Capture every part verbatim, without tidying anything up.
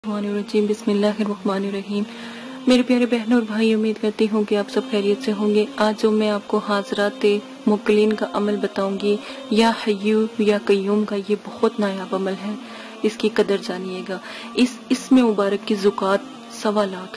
रजीम बिस्मिल्लाहिर्रहमानिर्रहीम। मेरे प्यारे बहनों और भाई, उम्मीद करती हूँ कि आप सब खैरियत से होंगे। आज जो मैं आपको हाजरात मुक्लिन का अमल बताऊंगी, या हय्यू या कय्यूम का, ये बहुत नायाब अमल है, इसकी कदर जानिएगा। इस इसमें मुबारक की ज़ुकात सवा लाख,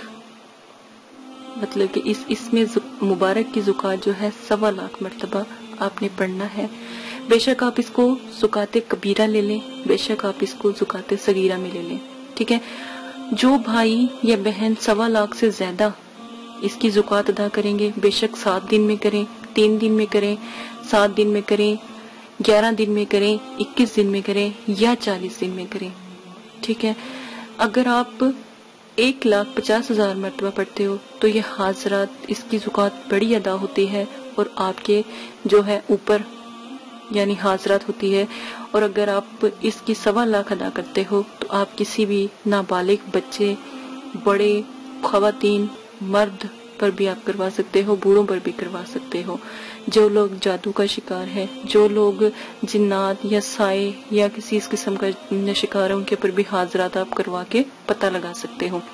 मतलब कि इस इसमें मुबारक की ज़ुकात जो है सवा लाख मरतबा आपने पढ़ना है। बेशक आप इसको ज़ुकात कबीरा ले लें, बेशक आप इसको ज़ुकात सगीरा में ले लें, ठीक है। जो भाई या बहन सवा लाख से ज्यादा इसकी ज़ुकात अदा करेंगे, बेशक सात दिन में करें, तीन दिन में करें, सात दिन में करें, ग्यारह दिन में करें, इक्कीस दिन में करें या चालीस दिन में करें, ठीक है। अगर आप एक लाख पचास हजार मरतबा पढ़ते हो तो ये हाजरात इसकी ज़ुकात बड़ी अदा होती है और आपके जो है ऊपर यानी हाजरात होती है। और अगर आप इसकी सवा लाख अदा करते हो तो आप किसी भी नाबालिग बच्चे, बड़े, खवातीन, मर्द पर भी आप करवा सकते हो, बूढ़ों पर भी करवा सकते हो। जो लोग जादू का शिकार है, जो लोग जिन्नात या साए या किसी इस किस्म का शिकार है, उनके ऊपर भी हाजरात आप करवा के पता लगा सकते हो।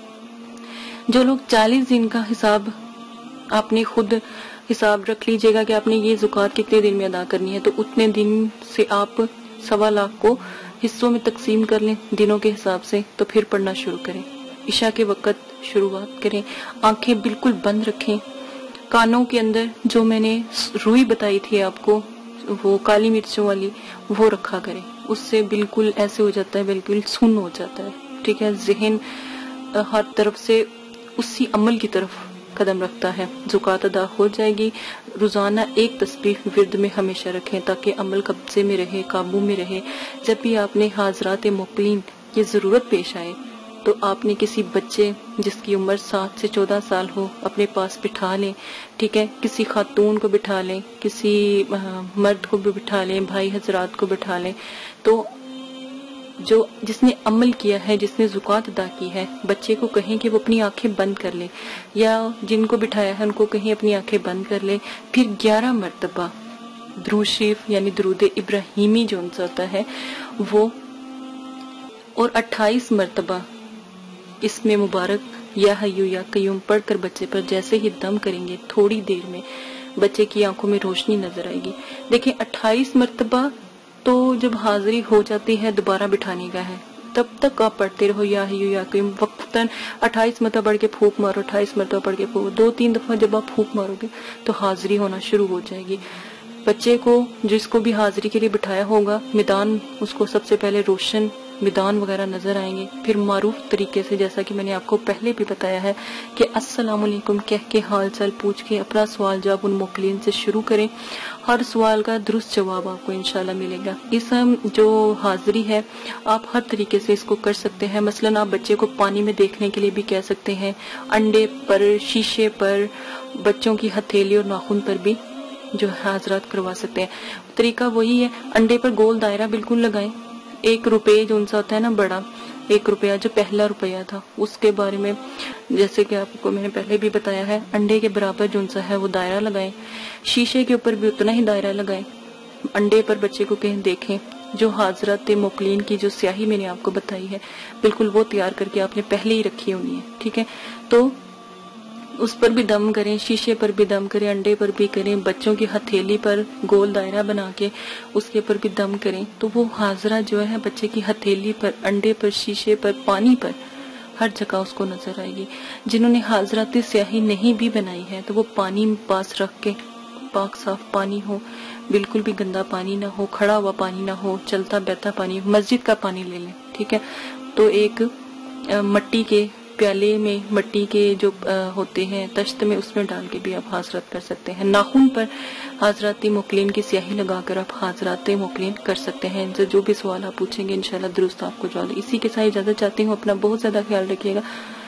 जो लोग चालीस दिन का हिसाब आपने खुद हिसाब रख लीजिएगा कि आपने ये ज़ुकात कितने दिन में अदा करनी है, तो उतने दिन से आप सवा लाख को हिस्सों में तकसीम कर लें दिनों के हिसाब से, तो फिर पढ़ना शुरू करें। इशा के वक़्त शुरुआत करें, आंखें बिल्कुल बंद रखें। कानों के अंदर जो मैंने रुई बताई थी आपको, वो काली मिर्चों वाली, वो रखा करें। उससे बिल्कुल ऐसे हो जाता है, बिल्कुल सुन्न हो जाता है, ठीक है। जहन हर तरफ से उसी अमल की तरफ कदम रखता है। ज़ुकात अदा हो जाएगी। रोजाना एक तस्बीह विर्द में हमेशा रखें ताकि अमल कब्जे में रहे, काबू में रहे। जब भी आपने हाजरात मुक्लिन की जरूरत पेश आए तो आपने किसी बच्चे जिसकी उम्र सात से चौदह साल हो अपने पास बिठा लें, ठीक है। किसी खातून को बिठा लें, किसी मर्द को भी बिठा लें, भाई हजरात को बिठा लें। तो जो जिसने अमल किया है, जिसने ज़ुकात अदा की है, बच्चे को कहें कि वो अपनी आंखें बंद कर ले, या जिनको बिठाया है उनको कहें अपनी आंखें बंद कर ले। फिर ग्यारह मरतबा दुरूद शरीफ यानी दुरूद इब्राहिमी जो उनसे होता है वो, और अट्ठाईस मरतबा इसमें मुबारक या हय्यू या कय्यूम पढ़कर बच्चे पर जैसे ही दम करेंगे, थोड़ी देर में बच्चे की आंखों में रोशनी नजर आएगी। देखिए, अट्ठाईस मरतबा तो जब हाजिरी हो जाती है दोबारा बिठाने का है, तब तक आप पढ़ते रहो या हय्यू या कय्यूम वक्तन। अट्ठाईस मरतबा पढ़ के फूक मारो, अट्ठाईस मरतबा पढ़ के फूक, दो तीन दफा जब आप फूक मारोगे तो हाजिरी होना शुरू हो जाएगी। बच्चे को जिसको भी हाजिरी के लिए बिठाया होगा, मैदान उसको सबसे पहले रोशन मैदान वगैरह नजर आएंगे। फिर मारूफ तरीके से, जैसा कि मैंने आपको पहले भी बताया है कि अस्सलाम वालेकुम कह के हाल चाल पूछ के अपना सवाल जवाब उन मुक्लिन से शुरू करें। हर सवाल का दुरुस्त जवाब आपको इंशाल्लाह मिलेगा। इस जो हाजिरी है आप हर तरीके से इसको कर सकते हैं। मसलन आप बच्चे को पानी में देखने के लिए भी कह सकते हैं, अंडे पर, शीशे पर, बच्चों की हथेली और नाखून पर भी जो हाजरात करवा सकते हैं। तरीका वही है, अंडे पर गोल दायरा बिल्कुल लगाएं। एक रुपये जो उनसा होता है ना, बड़ा एक रुपया, जो पहला रुपया था, उसके बारे में जैसे कि आपको मैंने पहले भी बताया है, अंडे के बराबर जो उनसा है वो दायरा लगाएं। शीशे के ऊपर भी उतना ही दायरा लगाएं। अंडे पर बच्चे को कहीं देखें। जो हाजरात मुक्लिन की जो स्याही मैंने आपको बताई है, बिल्कुल वो तैयार करके आपने पहले ही रखी होनी है, ठीक है। तो उस पर भी दम करें, शीशे पर भी दम करें, अंडे पर भी करें, बच्चों की हथेली पर गोल दायरा बना के उसके पर भी दम करें। तो वो हाजरा जो है बच्चे की हथेली पर, अंडे पर, शीशे पर, पानी पर, हर जगह उसको नजर आएगी। जिन्होंने हाजराती स्याही नहीं भी बनाई है तो वो पानी पास रख के, पाक साफ पानी हो, बिल्कुल भी गंदा पानी ना हो, खड़ा हुआ पानी ना हो, चलता बहता पानी, मस्जिद का पानी ले लें, ठीक है। तो एक मट्टी के प्याले में, मट्टी के जो आ, होते हैं तश्त में, उसमें डाल के भी आप हाजरात कर सकते हैं। नाखून पर हाजराती मुक्लिन की स्याही लगाकर आप हाजरात मुक्लिन कर सकते हैं। इनसे जो भी सवाल आप पूछेंगे इंशाल्लाह दुरुस्त आपको जवाब। इसी के साथ इजाजत चाहती हूँ। अपना बहुत ज्यादा ख्याल रखिएगा,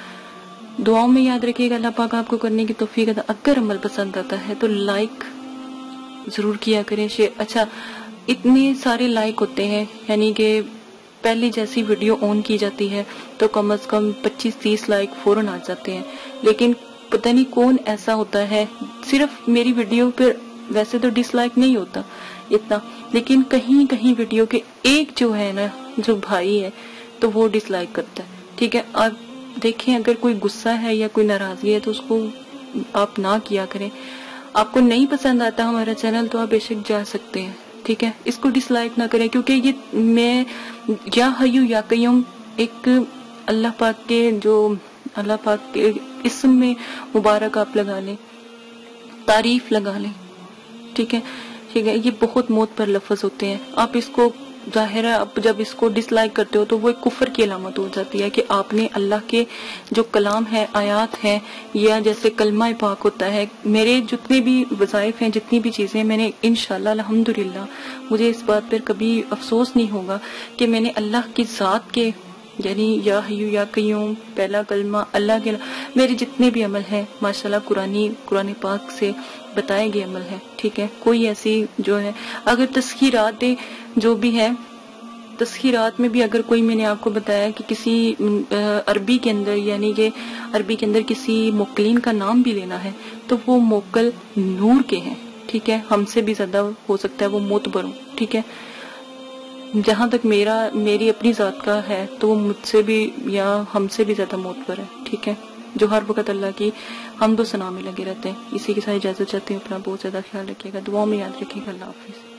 दुआओं में याद रखिएगा। अल्लाह पाक आपको करने की तौफीक अता। अगर अमल पसंद आता है तो लाइक जरूर किया करें, शेयर। अच्छा, इतने सारे लाइक होते हैं, यानी कि पहले जैसी वीडियो ऑन की जाती है तो कम से कम पच्चीस तीस लाइक फौरन आ जाते हैं, लेकिन पता नहीं कौन ऐसा होता है, सिर्फ मेरी वीडियो पर वैसे तो डिसलाइक नहीं होता इतना, लेकिन कहीं कहीं वीडियो के एक जो है ना, जो भाई है, तो वो डिसलाइक करता है। ٹھیک ہے. آپ دیکھیں اگر کوئی غصہ ہے یا کوئی ناراضگی ہے تو اس کو آپ نہ کیا کریں. آپ کو نہیں پسند آتا ہمارا چینل تو آپ بے شک جا سکتے ہیں. ٹھیک ہے, اس کو ڈس لائک نہ کریں, کیونکہ یہ میں یا حیو یا قیوم ایک اللہ پاک کے جو اللہ پاک کے اسم میں مبارک آپ لگا لیں, تعریف لگا لیں. ٹھیک ہے ٹھیک ہے یہ بہت موت پر لفظ ہوتے ہیں. آپ اس کو ظاہر ہے آپ جب اس کو ڈس لائک کرتے ہو تو وہ ایک کفر کی علامت ہو جاتی ہے کہ آپ نے اللہ کے جو کلام ہے, آیات ہیں, یا جیسے کلمہ پاک ہوتا ہے, میرے جتنے بھی وظائف ہیں, جتنی بھی چیزیں میں نے انشاءاللہ الحمدللہ مجھے اس بات پر کبھی افسوس نہیں ہوگا کہ میں نے اللہ کی ذات کے یعنی یا حیو یا قیوم پہلا کلمہ اللہ کے میرے جتنے بھی عمل ہیں ماشاءاللہ قرآنی قرآن پاک سے بتائے گئے عمل ہیں. ٹھیک ہے, کوئی ایسی جو ہے اگر تذکیرات جو بھی ہے تذکیرات میں بھی اگر کوئی میں نے آپ کو بتایا کہ کسی عربی کے اندر یعنی کہ عربی کے اندر کسی موکلین کا نام بھی لینا ہے تو وہ موکل نور کے ہیں. ٹھیک ہے, ہم سے بھی زیادہ ہو سکتا ہے وہ معتبر ہوں. ٹھیک ہے, جہاں تک میرا میری اپنی ذات کا ہے تو وہ مجھ سے بھی یا ہم سے بھی زیادہ معتبر ہے. ٹھیک ہے, جو ہر وقت اللہ کی حمد و ثنا میں لگے رہتے ہیں. اسی کے ساتھ اجازت چاہتے ہیں. اپنا بہت زیادہ خیال رکھیے گا, دعاؤں میں یاد رکھیے گا. اللہ حافظ.